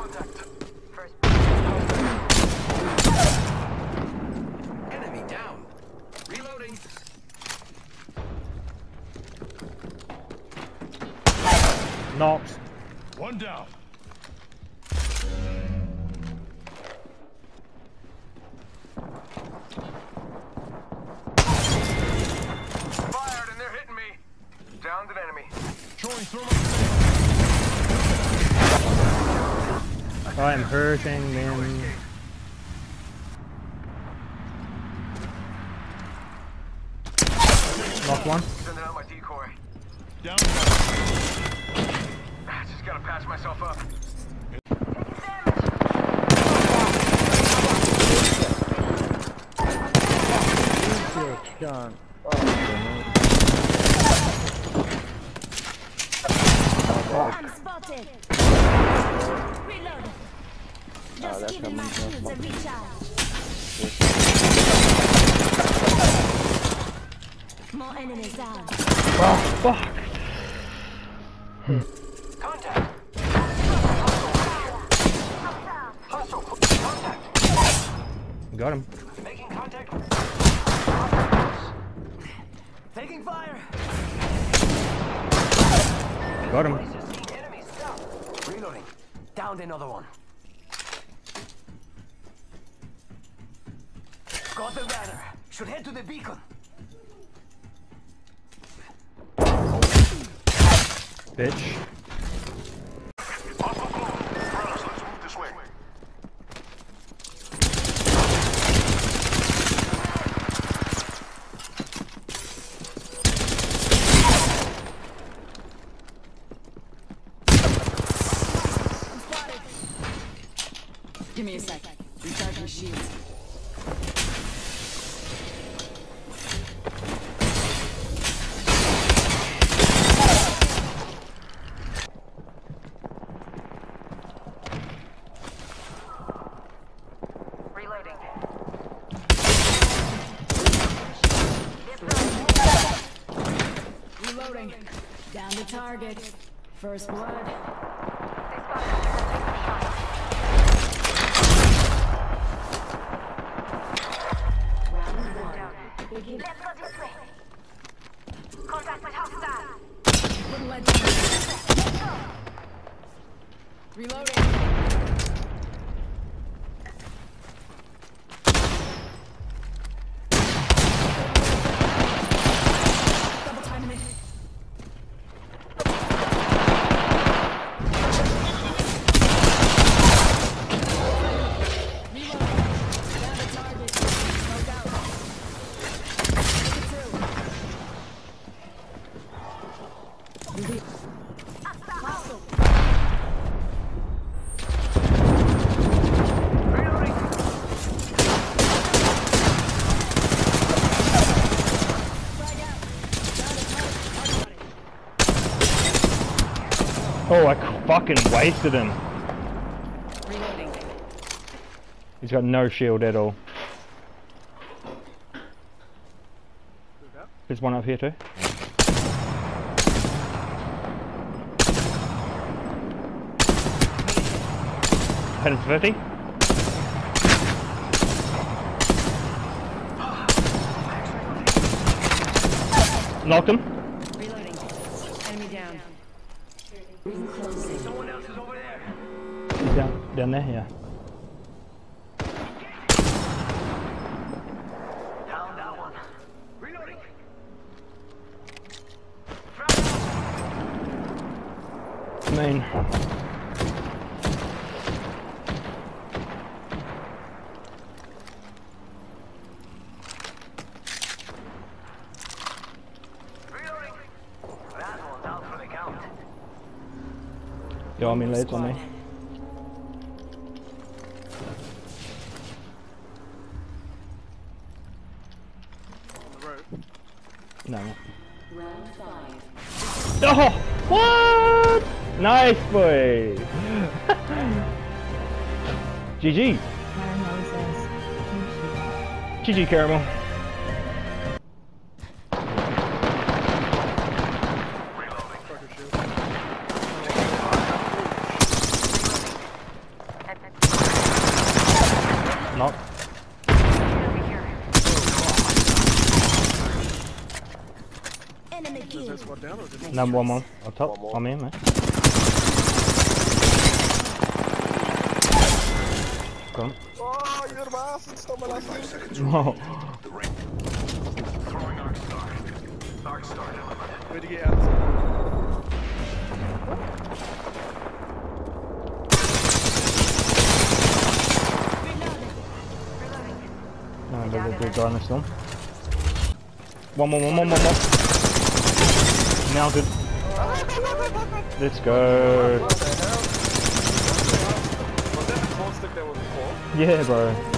Enemy down. Reloading. Knocked. One down. Fired and they're hitting me. Downed an enemy. Throwing thermal. I am hurting them. Knocked one. Sending out my decoy. Down. Just gotta patch myself up. Gun. I'm spotted. Reload. Just giving my shields a recharge. More enemies down. Oh, fuck. Contact. Hostile. Contact. Got him. Making contact. Taking fire. Got him. Enemies down. Reloading. Downed another one. Got the banner. Should head to the beacon. Bitch. Let's move this way. Give me a sec. Recharge your shields. Reloading. Reloading. Down to target. First blood. Let's go this way. Contact with hostile. Wouldn't let you. Reloading. Double timing it. Reloading. Down to target. Smoke out. Take it through. Hostile. Flag out. Down to target. Oh, I fucking wasted him. Reloading. He's got no shield at all. There's one up here too. Hit him for 50. Knocked him. Reloading. Enemy down. Someone else is over there. He's down there, yeah. Down that one. Reloading. Main. Reloading. That one's out for the count. Yo, I mean, lads on me. No. Round 5. Oh! What? Nice, boy! GG. GG, Caramel. Knock. Enemy Is kill. that squad down or is it? No, one more. On top. One more. I'm in, man. Go on. Oh, you're my ass. It's not my last name. Oh. The ring. Throwing Arc Star. Arc Star delivered. Where'd you get out? No, the guy in the storm. One more. Mounted. Let's go. Was that the clone stick that was before? Yeah, bro.